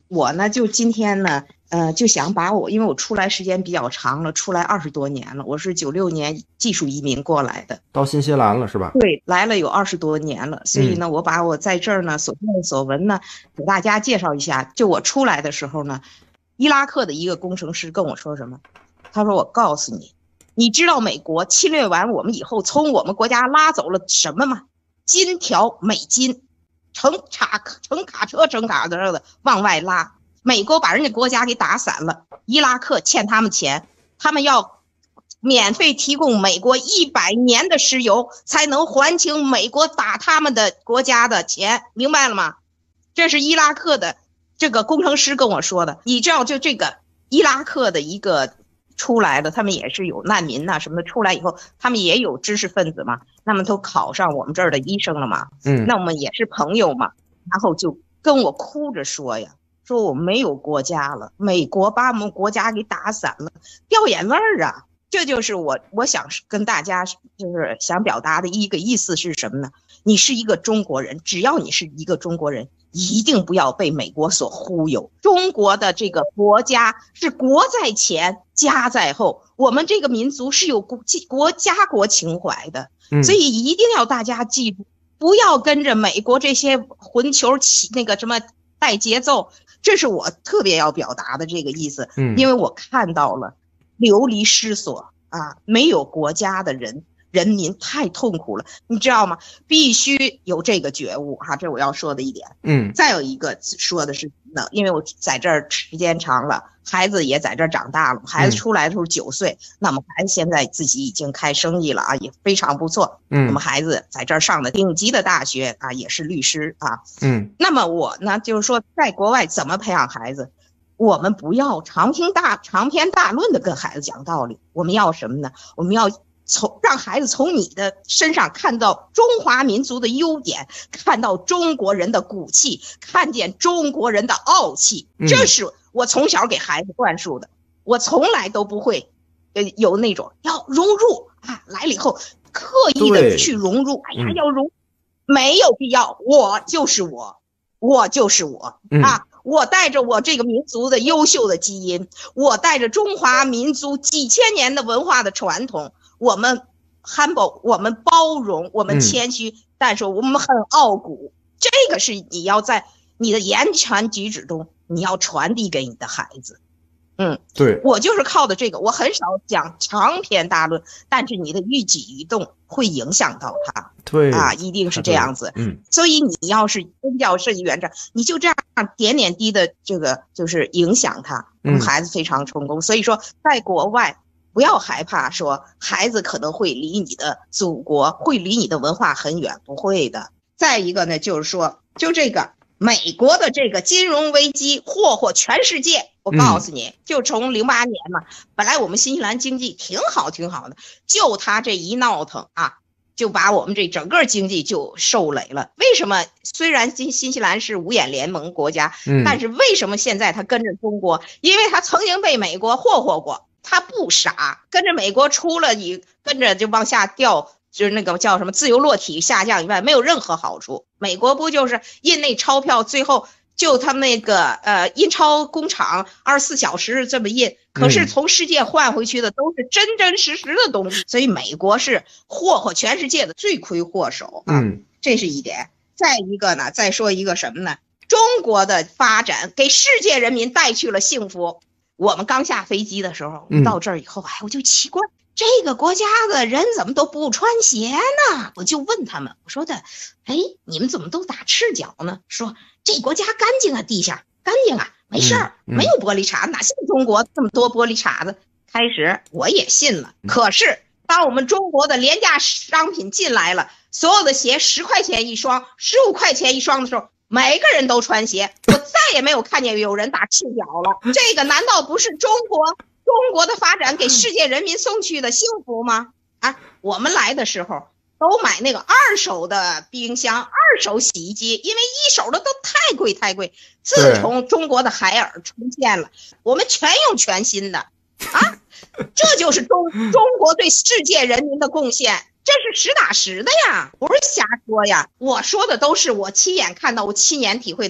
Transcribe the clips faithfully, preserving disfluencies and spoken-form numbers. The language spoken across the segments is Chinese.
我呢就今天呢，呃，就想把我，因为我出来时间比较长了，出来二十多年了，我是九六年技术移民过来的， 到新西兰了是吧？ 对，来了有二十多年了，所以呢，我把我在这儿呢所见所闻呢，给大家介绍一下。就我出来的时候呢，伊拉克的一个工程师跟我说什么？他说：“我告诉你，你知道美国侵略完我们以后，从我们国家拉走了什么吗？金条、美金。”乘卡乘卡车乘卡车的往外拉，美国把人家国家给打散了，伊拉克欠他们钱，他们要免费提供美国一百年的石油，才能还清美国打他们的国家的钱，明白了吗？这是伊拉克的这个工程师跟我说的。你知道，就这个伊拉克的一个出来的，他们也是有难民呐、啊、什么的，出来以后，他们也有知识分子嘛，那么都考上我们这儿的医生了嘛， 嗯， 那我们也是朋友嘛，然后就跟我哭着说呀，说我没有国家了，美国把我们国家给打散了，掉眼泪儿啊。这就是我我想跟大家就是想表达的一个意思是什么呢？你是一个中国人，只要你是一个中国人，一定不要被美国所忽悠。中国的这个国家是国在前，家在后，我们这个民族是有国国家国情怀的，所以一定要大家记住，不要跟着美国这些混球起那个什么带节奏。这是我特别要表达的这个意思，因为我看到了流离失所啊，没有国家的人人民太痛苦了，你知道吗？必须有这个觉悟哈、啊，这我要说的一点。 嗯， 再有一个说的是呢，因为我在这儿时间长了，孩子也在这儿长大了，孩子出来的时候九岁，嗯、那么孩子现在自己已经开生意了啊，也非常不错。嗯，那么孩子在这儿上的顶级的大学啊，也是律师啊。嗯，那么我呢，就是说在国外怎么培养孩子？我们不要长篇大长篇大论的跟孩子讲道理，我们要什么呢？我们要从让孩子从你的身上看到中华民族的优点，看到中国人的骨气，看见中国人的傲气。这是我从小给孩子灌输的，我从来都不会呃有那种要融入啊，来了以后刻意的去融入，哎呀要融，没有必要，我就是我，我就是我啊。我带着我这个民族的优秀的基因，我带着中华民族几千年的文化的传统，我们 humble， 我们包容，我们谦虚，嗯、但是我们很傲骨，这个是你要在你的言传举止中，你要传递给你的孩子。嗯，对，我就是靠的这个，我很少讲长篇大论，但是你的一举一动会影响到他，对啊，一定是这样子。嗯，所以你要是宗教圣原则，你就这样点点滴的这个就是影响他，嗯，孩子非常成功。所以说，在国外不要害怕说孩子可能会离你的祖国，会离你的文化很远，不会的。再一个呢，就是说，就这个。美国的这个金融危机祸祸全世界，我告诉你，嗯、就从零八年嘛，本来我们新西兰经济挺好挺好的，就他这一闹腾啊，就把我们这整个经济就受累了。为什么？虽然新新西兰是五眼联盟国家，嗯、但是为什么现在他跟着中国？因为他曾经被美国霍霍过，他不傻，跟着美国出了你跟着就往下掉。就是那个叫什么自由落体下降以外，没有任何好处。美国不就是印那钞票，最后就他们那个呃印钞工厂二十四小时这么印，可是从世界换回去的都是真真实实的东西。所以美国是霍霍全世界的罪魁祸首啊，这是一点。再一个呢，再说一个什么呢？中国的发展给世界人民带去了幸福。我们刚下飞机的时候，到这儿以后，哎，我就奇怪。这个国家的人怎么都不穿鞋呢？我就问他们，我说的，哎，你们怎么都打赤脚呢？说这国家干净啊，地下干净啊，没事儿，嗯嗯、没有玻璃碴子，哪像中国这么多玻璃碴子？开始我也信了，可是当我们中国的廉价商品进来了，所有的鞋十块钱一双，十五块钱一双的时候，每个人都穿鞋，我再也没有看见有人打赤脚了。这个难道不是中国？中国的发展给世界人民送去的幸福吗？啊，我们来的时候都买那个二手的冰箱、二手洗衣机，因为一手的都太贵太贵。自从中国的海尔出现了，我们全用全新的啊，这就是中中国对世界人民的贡献，这是实打实的呀，不是瞎说呀。我说的都是我亲眼看到，我亲眼体会到的。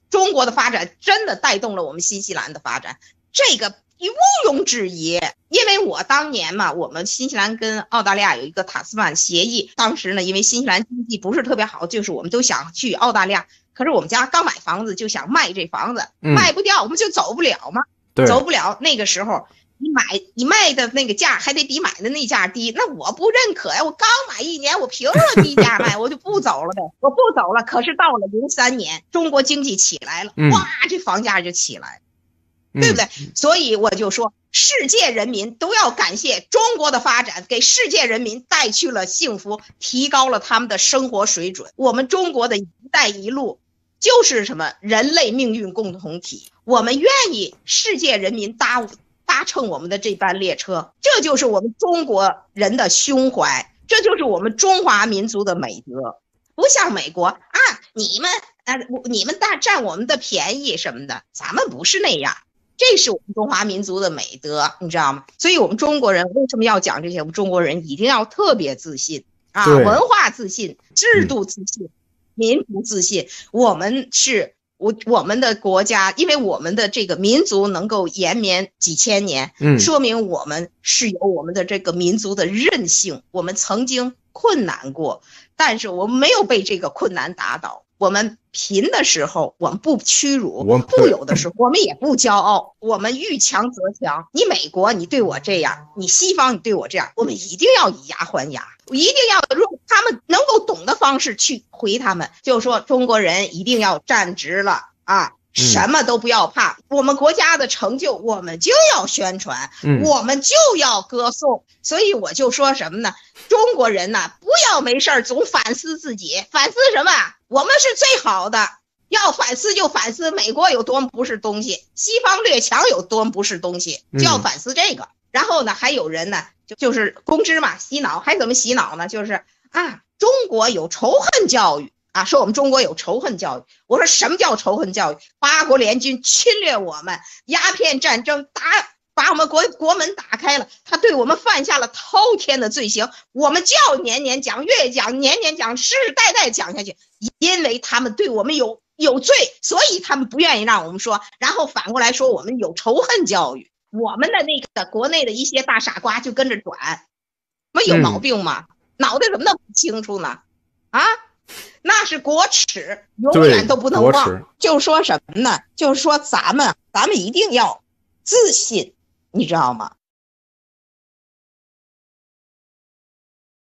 中国的发展真的带动了我们新西兰的发展，这个毋庸置疑。因为我当年嘛，我们新西兰跟澳大利亚有一个塔斯曼协议，当时呢，因为新西兰经济不是特别好，就是我们都想去澳大利亚，可是我们家刚买房子就想卖这房子，嗯、卖不掉，我们就走不了嘛，走不了。那个时候你买你卖的那个价还得比买的那价低，那我不认可呀！我刚买一年，我凭什么低价卖？我就不走了呗，我不走了。可是到了零三年，中国经济起来了，哇，这房价就起来了。对不对？所以我就说，世界人民都要感谢中国的发展，给世界人民带去了幸福，提高了他们的生活水准。我们中国的一带一路就是什么？人类命运共同体。我们愿意世界人民搭搭乘我们的这班列车，这就是我们中国人的胸怀，这就是我们中华民族的美德。不像美国啊，你们啊，你们大占我们的便宜什么的，咱们不是那样。这是我们中华民族的美德，你知道吗？所以我们中国人为什么要讲这些？我们中国人一定要特别自信啊，文化自信，制度自信，嗯、民族自信。我们是我我们的国家，因为我们的这个民族能够延绵几千年，嗯，说明我们是有我们的这个民族的韧性。我们曾经困难过，但是我们没有被这个困难打倒。我们贫的时候，我们不屈辱；富有的时候，我们也不骄傲。我们遇强则强。你美国，你对我这样；你西方，你对我这样，我们一定要以牙还牙，一定要用他们能够懂的方式去回他们。就是说，中国人一定要站直了啊！什么都不要怕，嗯、我们国家的成就，我们就要宣传，嗯、我们就要歌颂。所以我就说什么呢？中国人呢，不要没事总反思自己，反思什么？我们是最好的，要反思就反思美国有多么不是东西，西方列强有多么不是东西，就要反思这个。嗯、然后呢，还有人呢，就就是公知嘛，洗脑，还怎么洗脑呢？就是啊，中国有仇恨教育。啊，说我们中国有仇恨教育，我说什么叫仇恨教育？八国联军侵略我们，鸦片战争打把我们国国门打开了，他对我们犯下了滔天的罪行，我们就要年年讲，越讲年年讲，世世代代讲下去，因为他们对我们有有罪，所以他们不愿意让我们说，然后反过来说我们有仇恨教育，我们的那个国内的一些大傻瓜就跟着转，我有毛病吗？嗯、脑袋怎么那么不清楚呢？啊？那是国耻，永远都不能忘。就说什么呢？就是说咱们，咱们一定要自信，你知道吗？